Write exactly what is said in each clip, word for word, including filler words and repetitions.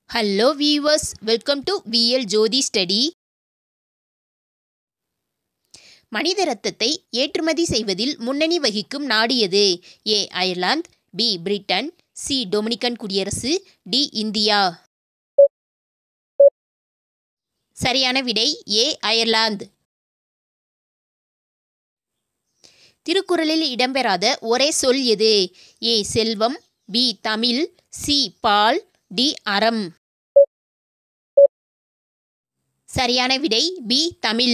Hello viewers, welcome to V L Jodi Study. மனித இரத்தத்தை ஏற்றுமதி செய்வதில் முன்னணி வகிக்கும் நாடு எது? A Ireland, B Britain, C Dominican குடியரசு, டி இந்தியா. சரியான விடை ஏ அயர்லாந்து. திருக்குறளில் இடம்பெறாத ஒரே சொல் எது? ஏ செல்வம், பி தமிழ், சி பால், டி அறம். சரியான விடை பி தமிழ்.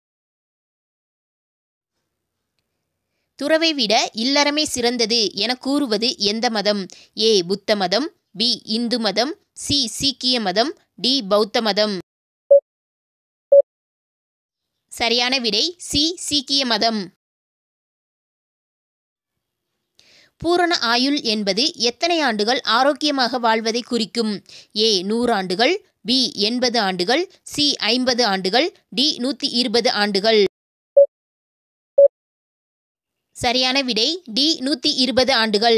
துறவை விட இல்லறமே சிறந்தது என கூறுவது எந்த மதம்? ஏ புத்த மதம், பி இந்து மதம், சி சீக்கிய மதம், டி பௌத்த மதம். சரியான விடை சி சீக்கிய மதம். பூரண ஆயுள் என்பது எத்தனை ஆண்டுகள் ஆரோக்கியமாக வாழ்வதை குறிக்கும்? ஏ நூறு ஆண்டுகள், பி எண்பது ஆண்டுகள், சி ஐம்பது ஆண்டுகள், டி நூற்றி இருபது ஆண்டுகள். சரியான விடை டி நூற்றி இருபது ஆண்டுகள்.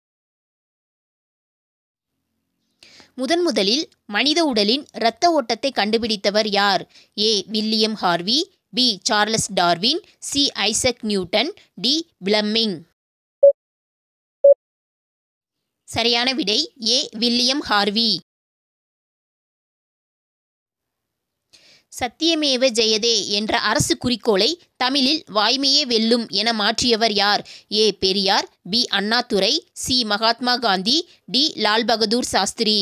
முதன் முதலில் மனித உடலின் இரத்த ஓட்டத்தை கண்டுபிடித்தவர் யார்? A William Harvey, B Charles Darwin, C Isaac Newton, D Fleming. சரியான விடை ஏ வில்லியம் ஹார்வி. சத்தியமேவ ஜெயதே என்ற அரசு குறிக்கோளை தமிழில் வாய்மையே வெல்லும் என மாற்றியவர் யார்? A Periyar, B Annadurai, C Mahatma Gandhi, D Lal Bahadur Shastri.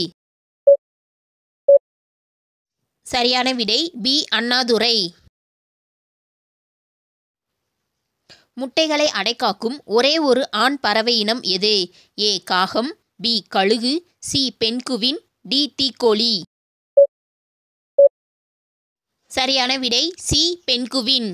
சரியான விடை பி அண்ணாதுரை. முட்டைகளை அடைக்காக்கும் ஒரே ஒரு ஆண் பறவை இனம் எது? ஏ காகம், பி கழுகு, சி பென்குவின், டி தீக்கோழி. சரியான விடை சி பென்குவின்.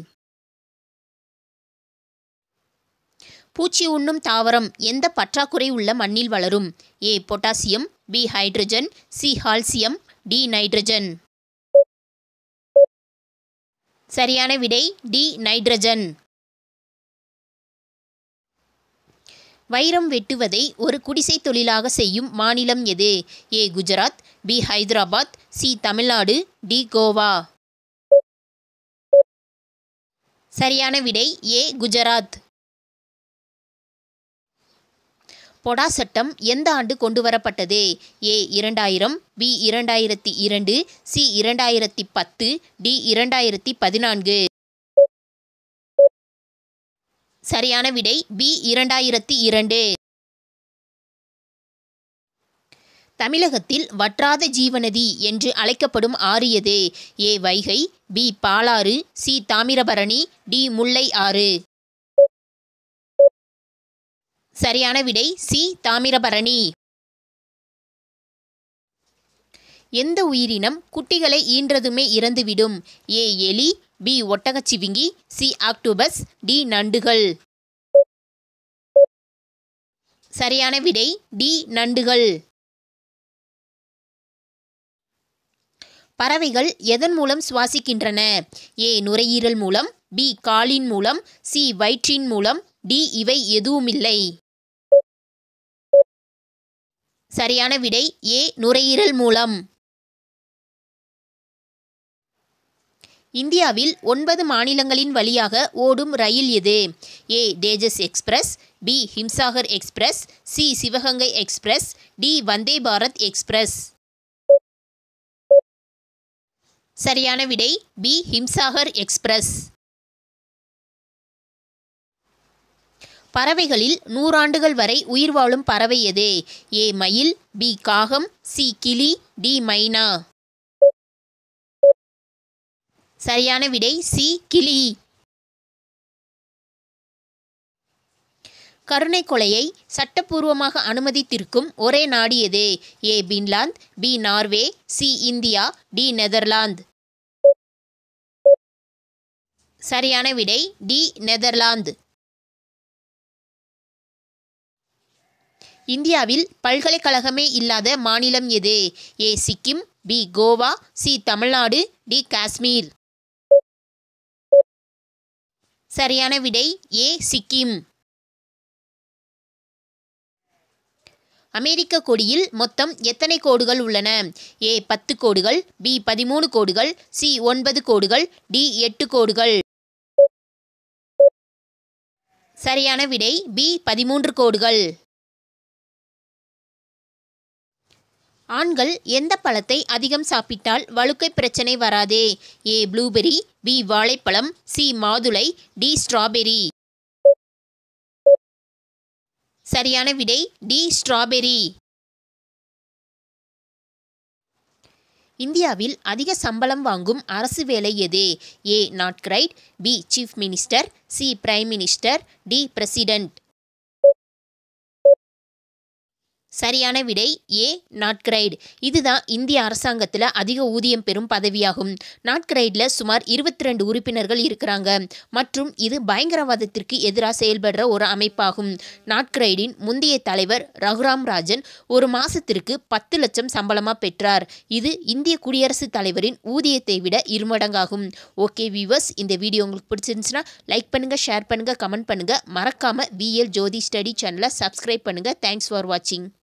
பூச்சி உண்ணும் தாவரம் எந்த பற்றாக்குறை உள்ள மண்ணில் வளரும்? A potassium, B hydrogen, C calcium, D nitrogen. சரியான விடை டி நைட்ரஜன். வைரம் வெட்டுவதை ஒரு குடிசை தொழிலாக செய்யும் மாநிலம் எது? A Gujarat, B Hyderabad, C Tamil Nadu, D Goa. சரியான விடை ஏ குஜராத். பொடா சட்டம் எந்த ஆண்டு கொண்டு வரப்பட்டது? ஏ இரண்டாயிரம், பி இரண்டாயிரத்தி இரண்டு, சி இரண்டாயிரத்தி பத்து, டி இரண்டாயிரத்தி பதினான்கு. சரியான விடை பி இரண்டாயிரத்தி இரண்டு. தமிழகத்தில் வற்றாத ஜீவநதி என்று அழைக்கப்படும் ஆறு எது? A Vaigai, B Palar, C Thamirabarani, D Mullai ஆறு. சரியான விடை சி தாமிரபரணி. எந்த உயிரினம் குட்டிகளை ஈன்றதுமே இறந்துவிடும்? ஏ எலி, பி ஒட்டகச்சிவிங்கி, சி ஆக்டோபஸ், டி நண்டுகள். சரியான விடை டி நண்டுகள். பறவைகள் எதன் மூலம் சுவாசிக்கின்றன? ஏ நுரையீரல் மூலம், பி காலின் மூலம், சி வயிற்றின் மூலம், டி இவை எதுவுமில்லை. சரியான விடை ஏ நுரையீரல் மூலம். இந்தியாவில் ஒன்பது மாநிலங்களின் வழியாக ஓடும் ரயில் எது? A Tejas express, B Himsagar express, C Sivaganga express, D Vande Bharat express. சரியான விடை பி ஹிம்சாகர் எக்ஸ்பிரஸ். பறவைகளில் நூறாண்டுகள் வரை உயிர் வாழும் பறவை எது? ஏ மயில், பி காகம், சி கிளி, டி மைனா. சரியான விடை சி கிளி. கருணை கொலையை சட்டப்பூர்வமாக அனுமதித்திருக்கும் ஒரே நாடு எது? A Finland, B Norway, C India, D Netherlands. சரியான விடை டி நெதர்லாந்து. இந்தியாவில் பல்கலைக்கழகமே இல்லாத மாநிலம் எது? A Sikkim, B Goa, C Tamil Nadu, D Kashmir. சரியான விடை ஏ சிக்கிம். அமெரிக்க கொடியில் மொத்தம் எத்தனை கோடுகள் உள்ளன? ஏ பத்து கோடுகள், பி பதிமூணு கோடுகள், சி ஒன்பது கோடுகள், டி எட்டு கோடுகள். சரியான விடை பி பதிமூன்று கோடுகள். ஆண்கள் எந்த பழத்தை அதிகம் சாப்பிட்டால் வழுக்கை பிரச்சனை வராது? ஏ ப்ளூபெர்ரி, பி வாழைப்பழம், சி மாதுளை, டி ஸ்ட்ராபெர்ரி. சரியான விடை டி ஸ்ட்ராபெர்ரி. இந்தியாவில் அதிக சம்பளம் வாங்கும் அரசு வேலை எது? ஏ நாட்கிரைட், B chief minister, C prime minister, D president. சரியான விடை ஏ நாட்கிரைட். இதுதான் இந்திய அரசாங்கத்தில் அதிக ஊதியம் பெறும் பதவியாகும். நாட்கிரைடில் சுமார் இருபத்தி ரெண்டு உறுப்பினர்கள் இருக்கிறாங்க மற்றும் இது பயங்கரவாதத்திற்கு எதிராக செயல்படுற ஒரு அமைப்பாகும். நாட்கிரைடின் முந்தைய தலைவர் ரகுராம் ராஜன் ஒரு மாசத்திற்கு பத்து லட்சம் சம்பளமாக பெற்றார். இது இந்திய குடியரசுத் தலைவரின் ஊதியத்தை விட இருமடங்காகும். ஓகே வியூவர்ஸ், இந்த வீடியோ உங்களுக்கு பிடிச்சிருந்துச்சுன்னா லைக் பண்ணுங்க, ஷேர் பண்ணுங்க, கமெண்ட் பண்ணுங்க. மறக்காம விஎல் ஜோதி ஸ்டடி சேனலை சப்ஸ்கிரைப் பண்ணுங்க. தேங்க்ஸ் ஃபார் வாட்சிங்.